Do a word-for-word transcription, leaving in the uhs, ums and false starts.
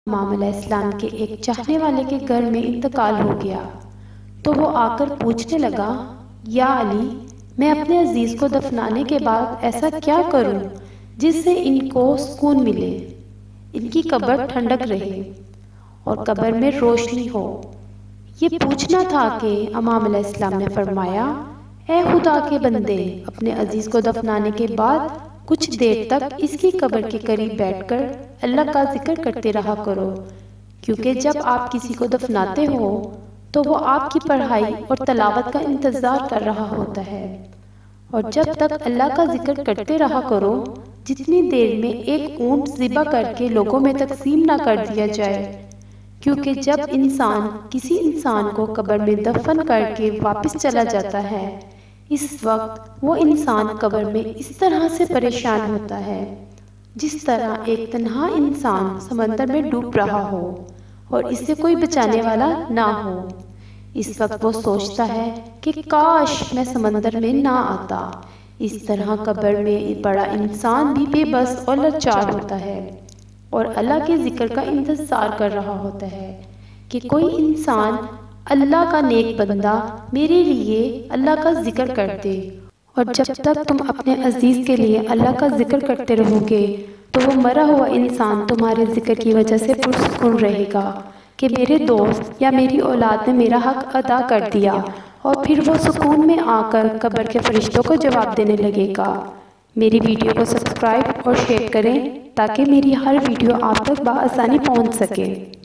امام علیہ السلام کے ایک چاہنے والے کے گھر میں انتقال ہو گیا تو وہ آ کر پوچھنے لگا، یا علی، میں اپنے عزیز کو دفنانے کے بعد ایسا کیا کروں جس سے ان کو سکون ملے، ان کی قبر ٹھنڈک رہے اور قبر میں روشنی ہو۔ یہ پوچھنا تھا کہ امام علیہ السلام نے فرمایا، اے خدا کے بندے، اپنے عزیز کو دفنانے کے بعد کچھ دیر تک اس کی قبر کے قریب بیٹھ کر اللہ کا ذکر کرتے رہا کرو، کیونکہ جب آپ کسی کو دفناتے ہو تو وہ آپ کی پڑھائی اور تلاوت کا انتظار کر رہا ہوتا ہے، اور جب تک اللہ کا ذکر کرتے رہا کرو جتنی دیر میں ایک اونٹ ذبح کر کے لوگوں میں تقسیم نہ کر دیا جائے، کیونکہ جب انسان کسی انسان کو قبر میں دفن کر کے واپس چلا جاتا ہے، اس وقت وہ انسان قبر میں اس طرح سے پریشان ہوتا ہے جس طرح ایک تنہا انسان سمندر میں ڈوب رہا ہو اور اس سے کوئی بچانے والا نہ ہو۔ اس وقت وہ سوچتا ہے کہ کاش میں سمندر میں نہ آتا۔ اس طرح قبر میں بڑا انسان بھی بے بس اور لاچار ہوتا ہے اور اللہ کے ذکر کا انتظار کر رہا ہوتا ہے کہ کوئی انسان، اللہ کا نیک بندہ، میرے لیے اللہ کا ذکر کر دے۔ اور جب تک تم اپنے عزیز کے لیے اللہ کا ذکر کرتے رہو گے تو وہ مرا ہوا انسان تمہارے ذکر کی وجہ سے پرسکون رہے گا کہ میرے دوست یا میری اولاد نے میرا حق ادا کر دیا، اور پھر وہ سکون میں آ کر قبر کے فرشتوں کو جواب دینے لگے گا۔ میری ویڈیو کو سبسکرائب اور شیئر کریں تاکہ میری ہر ویڈیو آپ تک بآسانی پہنچ سکے۔